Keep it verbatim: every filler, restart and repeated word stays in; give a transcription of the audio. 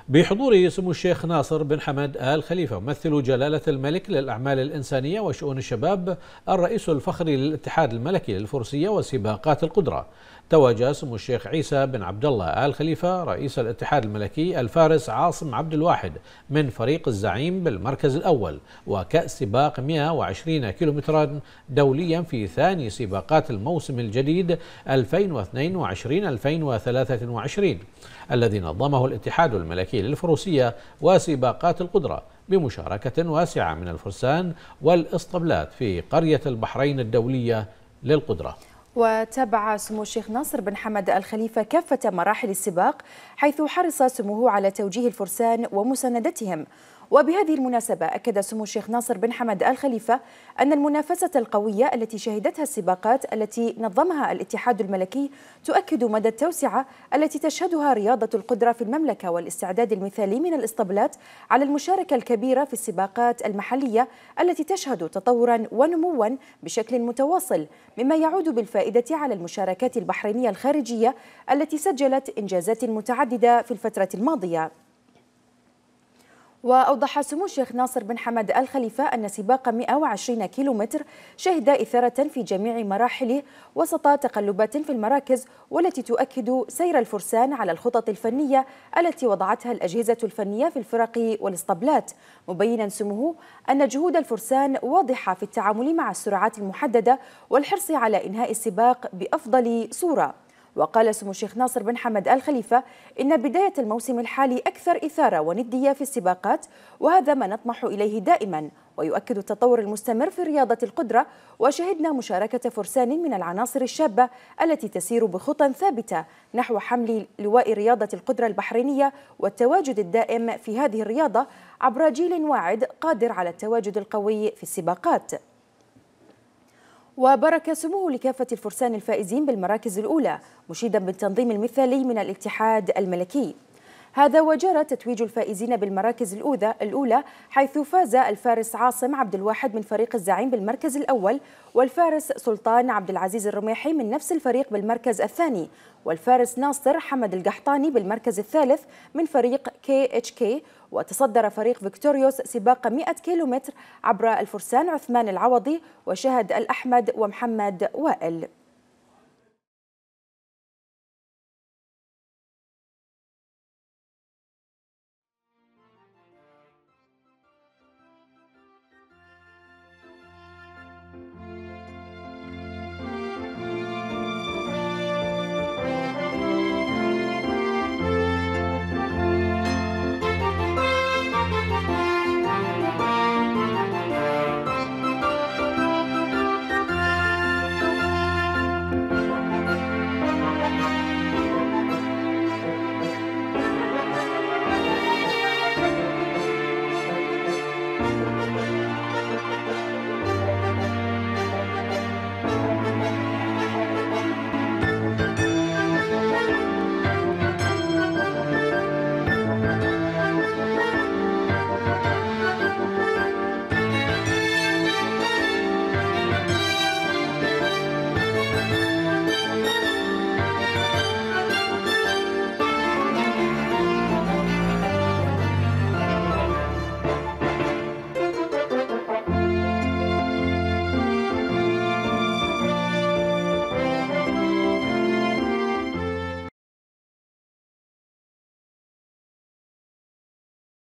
بحضور سمو الشيخ ناصر بن حمد آل خليفة ممثل جلالة الملك للأعمال الإنسانية وشؤون الشباب الرئيس الفخري للاتحاد الملكي للفروسية وسباقات القدرة، توج سمو الشيخ عيسى بن عبد الله آل خليفة رئيس الاتحاد الملكي الفارس عاصم عبد الواحد من فريق الزعيم بالمركز الأول وكأس سباق مئة وعشرين كيلومترا دوليا في ثاني سباقات الموسم الجديد ألفين واثنين وعشرين ألفين وثلاثة وعشرين الذي نظمه الاتحاد الملكي للفروسية وسباقات القدرة بمشاركة واسعة من الفرسان والإسطبلات في قرية البحرين الدولية للقدرة. وتابع سمو الشيخ ناصر بن حمد آل خليفة كافة مراحل السباق، حيث حرص سموه على توجيه الفرسان ومساندتهم. وبهذه المناسبة أكد سمو الشيخ ناصر بن حمد آل خليفة أن المنافسة القوية التي شهدتها السباقات التي نظمها الاتحاد الملكي تؤكد مدى التوسعة التي تشهدها رياضة القدرة في المملكة والاستعداد المثالي من الإسطبلات على المشاركة الكبيرة في السباقات المحلية التي تشهد تطورا ونموا بشكل متواصل، مما يعود بالفائدة على المشاركات البحرينية الخارجية التي سجلت إنجازات متعددة في الفترة الماضية. وأوضح سمو الشيخ ناصر بن حمد آل خليفة أن سباق مئة وعشرين كيلومتر شهد إثارة في جميع مراحله وسط تقلبات في المراكز، والتي تؤكد سير الفرسان على الخطط الفنية التي وضعتها الأجهزة الفنية في الفرق والاسطبلات، مبينا سموه أن جهود الفرسان واضحة في التعامل مع السرعات المحددة والحرص على إنهاء السباق بأفضل صورة. وقال سمو الشيخ ناصر بن حمد آل خليفة إن بداية الموسم الحالي أكثر إثارة وندية في السباقات، وهذا ما نطمح إليه دائما، ويؤكد التطور المستمر في رياضة القدرة، وشهدنا مشاركة فرسان من العناصر الشابة التي تسير بخطى ثابتة نحو حمل لواء رياضة القدرة البحرينية والتواجد الدائم في هذه الرياضة عبر جيل واعد قادر على التواجد القوي في السباقات. وبارك سموه لكافة الفرسان الفائزين بالمراكز الأولى، مشيدا بالتنظيم المثالي من الاتحاد الملكي. هذا وجرى تتويج الفائزين بالمراكز الأولى، حيث فاز الفارس عاصم عبد الواحد من فريق الزعيم بالمركز الأول، والفارس سلطان عبد العزيز الرميحي من نفس الفريق بالمركز الثاني، والفارس ناصر حمد القحطاني بالمركز الثالث من فريق كي اتش كي. وتصدر فريق فيكتوريوس سباق مئة كيلومتر عبر الفرسان عثمان العوضي وشهد الأحمد ومحمد وائل.